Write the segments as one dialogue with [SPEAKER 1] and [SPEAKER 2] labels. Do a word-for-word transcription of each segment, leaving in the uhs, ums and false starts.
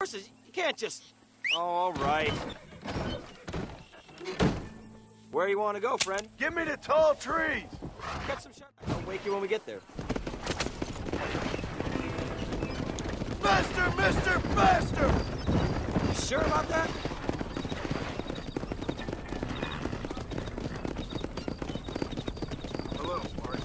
[SPEAKER 1] Horses, you can't just... Oh, all right. Where do you want to go, friend?
[SPEAKER 2] Give me the tall trees!
[SPEAKER 1] Cut some shot. I'll wake you when we get there.
[SPEAKER 2] Faster, mister, faster!
[SPEAKER 1] You sure about that?
[SPEAKER 2] Hello, Marston.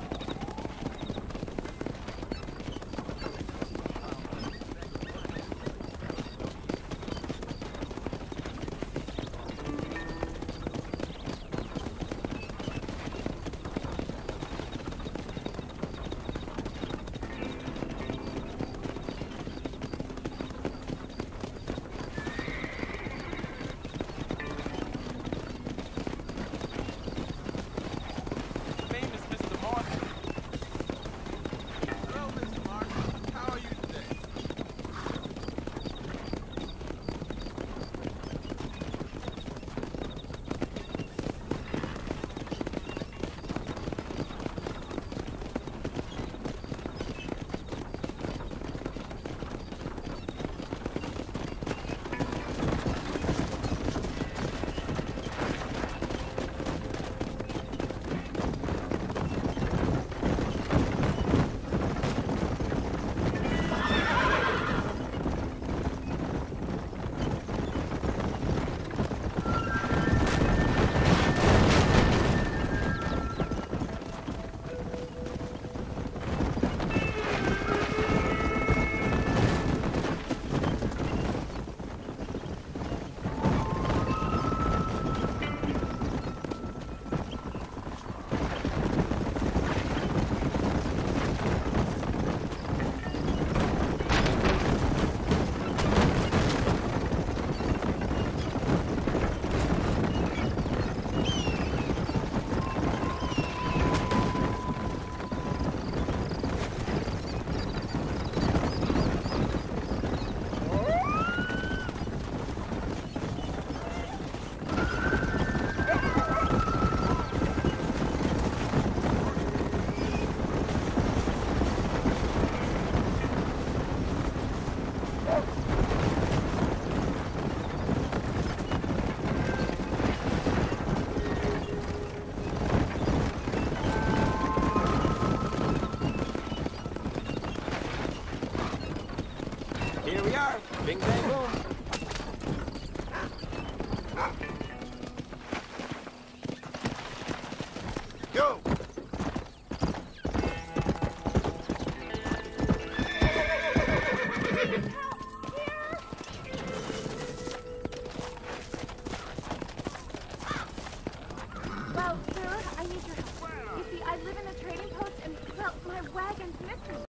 [SPEAKER 1] Here we are. Bing, bang, boom.
[SPEAKER 2] Go!
[SPEAKER 3] Well, sir, I need your help.